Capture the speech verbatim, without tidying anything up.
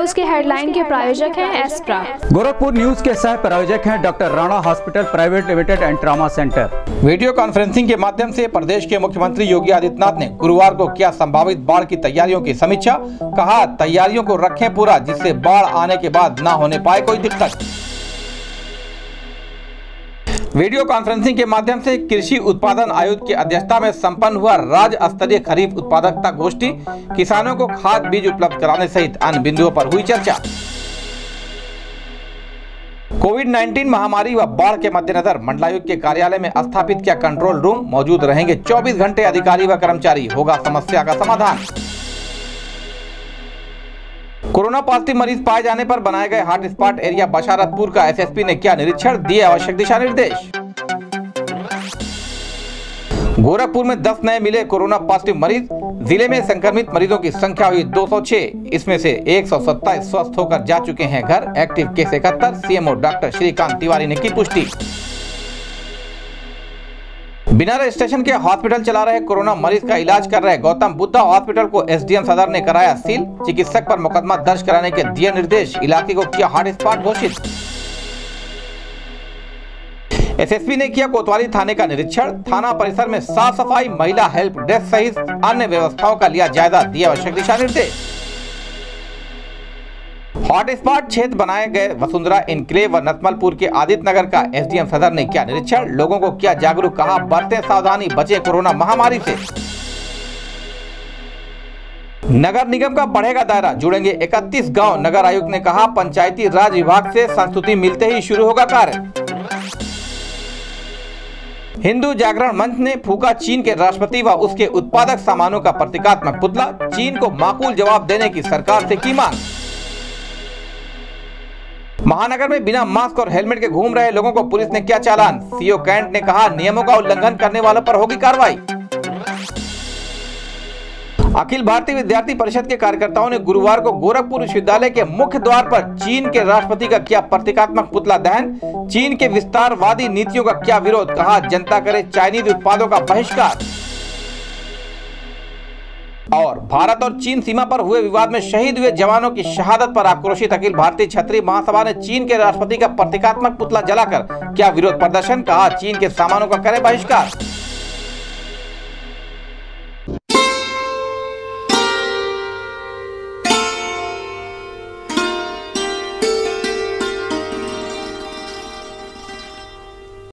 News के headline के प्रायोजक हैं एस्प्रा। गोरखपुर न्यूज के सह प्रायोजक हैं doctor Rana hospital private limited and trauma centre. Video conferencing के माध्यम से प्रदेश के मुख्यमंत्री योगी आदित्यनाथ ने गुरुवार को किया संभावित बाढ़ की तैयारियों की समीक्षा। कहा, तैयारियों को रखें पूरा, जिससे बाढ़ आने के बाद न होने पाए कोई दिक्कत। वीडियो कॉन्फ्रेंसिंग के माध्यम से कृषि उत्पादन आयुक्त की अध्यक्षता में संपन्न हुआ राज्य स्तरीय खरीफ उत्पादकता गोष्ठी। किसानों को खाद बीज उपलब्ध कराने सहित अन्य बिंदुओं पर हुई चर्चा। कोविड उन्नीस महामारी व बाढ़ के मद्देनजर मंडलायुक्त के कार्यालय में स्थापित किया कंट्रोल रूम। मौजूद रहेंगे चौबीस घंटे अधिकारी व कर्मचारी, होगा समस्या का समाधान। कोरोना पॉजिटिव मरीज पाए जाने पर बनाए गए हॉटस्पॉट एरिया बशारतपुर का एसएसपी ने किया निरीक्षण, दिए आवश्यक दिशा निर्देश। गोरखपुर में दस नए मिले कोरोना पॉजिटिव मरीज। जिले में संक्रमित मरीजों की संख्या हुई दो सौ छह। इसमें से एक सौ सत्ताईस स्वस्थ होकर जा चुके हैं घर। एक्टिव केस इकहत्तर। सीएमओ डॉक्टर श्रीकांत तिवारी ने की पुष्टि। बिना रजिस्ट्रेशन के हॉस्पिटल चला रहे कोरोना मरीज का इलाज कर रहे गौतम बुद्धा हॉस्पिटल को एसडीएम सदर ने कराया सील। चिकित्सक पर मुकदमा दर्ज कराने के दिए निर्देश। इलाके को किया हॉटस्पॉट घोषित। एसएसपी ने किया कोतवाली थाने का निरीक्षण। थाना परिसर में साफ सफाई, महिला हेल्प डेस्क सहित अन्य व्यवस्थाओं का लिया जायजा, दिए आवश्यक दिशा निर्देश। हॉटस्पॉट क्षेत्र बनाए गए वसुंधरा इनक्लेव व नतमलपुर के आदित्य नगर का एसडीएम सदर ने किया निरीक्षण। लोगों को किया जागरूक, कहा बरतें सावधानी, बचे कोरोना महामारी से। नगर निगम का बढ़ेगा दायरा, जुड़ेंगे इकतीस गांव। नगर आयुक्त ने कहा, पंचायती राज विभाग से संस्तुति मिलते ही शुरू होगा कार्य। हिंदू जागरण मंच ने फूका चीन के राष्ट्रपति व उसके उत्पादक सामानों का प्रतीकात्मक पुतला। चीन को माकूल जवाब देने की सरकार से की मांग। महानगर में बिना मास्क और हेलमेट के घूम रहे लोगों को पुलिस ने किया चालान। सीओ कैंट ने कहा, नियमों का उल्लंघन करने वालों पर होगी कार्रवाई। अखिल भारतीय विद्यार्थी परिषद के कार्यकर्ताओं ने गुरुवार को गोरखपुर विश्वविद्यालय के मुख्य द्वार पर चीन के राष्ट्रपति का किया प्रतीकात्मक पुतला दहन। चीन के विस्तारवादी नीतियों का किया विरोध। कहा, जनता करे चाइनीज उत्पादों का बहिष्कार। और भारत और चीन सीमा पर हुए विवाद में शहीद हुए जवानों की शहादत पर आक्रोशित अखिल भारतीय क्षत्रिय महासभा ने चीन के राष्ट्रपति का प्रतीकात्मक पुतला जलाकर किया विरोध प्रदर्शन। कहा, चीन के सामानों का करे बहिष्कार।